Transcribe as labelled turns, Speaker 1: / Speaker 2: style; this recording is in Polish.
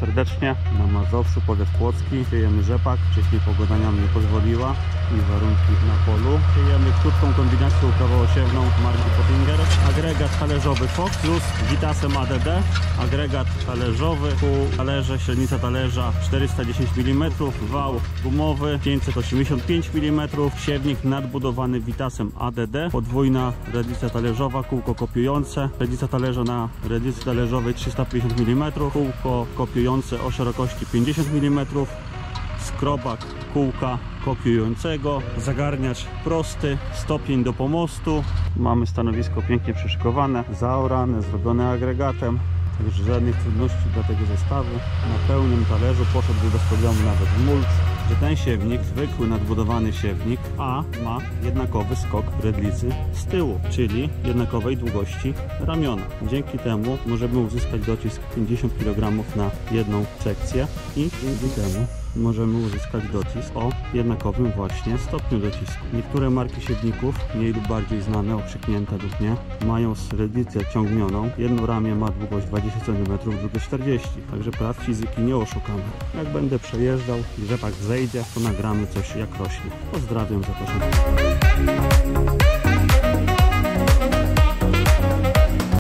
Speaker 1: serdecznie. Na Mazowszu, powiat płocki. Siejemy rzepak. Wcześniej pogoda nam nie pozwoliła i warunki na polu. Siejemy krótką kombinację uprawowosiewną marki Pottinger. Agregat talerzowy Fox plus Vitasem ADD. Agregat talerzowy, ku talerze, średnica talerza 410 mm, wał gumowy 585 mm, siewnik nadbudowany Vitasem ADD, podwójna redycja talerzowa, kółko kopiujące, redycja talerza na redycji talerzowej 350 mm, kółko kopiujące o szerokości 50 mm, skrobak kółka kopiującego, zagarniacz prosty, stopień do pomostu. Mamy stanowisko pięknie przyszykowane, zaorane, zrobione agregatem, także żadnych trudności dla tego zestawu. Na pełnym talerzu poszedłby bez problemu nawet w mulc, że ten siewnik, zwykły nadbudowany siewnik A, ma jednakowy skok redlicy z tyłu, czyli jednakowej długości ramiona. Dzięki temu możemy uzyskać docisk 50 kg na jedną sekcję i dzięki temu możemy uzyskać docisk o jednakowym właśnie stopniu docisku. Niektóre marki siewników, mniej lub bardziej znane, okrzyknięte lub nie, mają redlicę ciągnioną. Jedno ramię ma długość 20 cm, drugie 40 cm. Także praw fizyki nie oszukamy. Jak będę przejeżdżał i rzepak zejdzie, to nagramy coś jak rośnie. Pozdrawiam, zapraszam.